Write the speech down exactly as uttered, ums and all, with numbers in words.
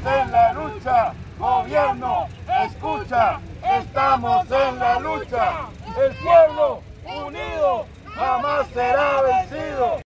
en la lucha. Gobierno, escucha, estamos en la lucha. El pueblo unido jamás será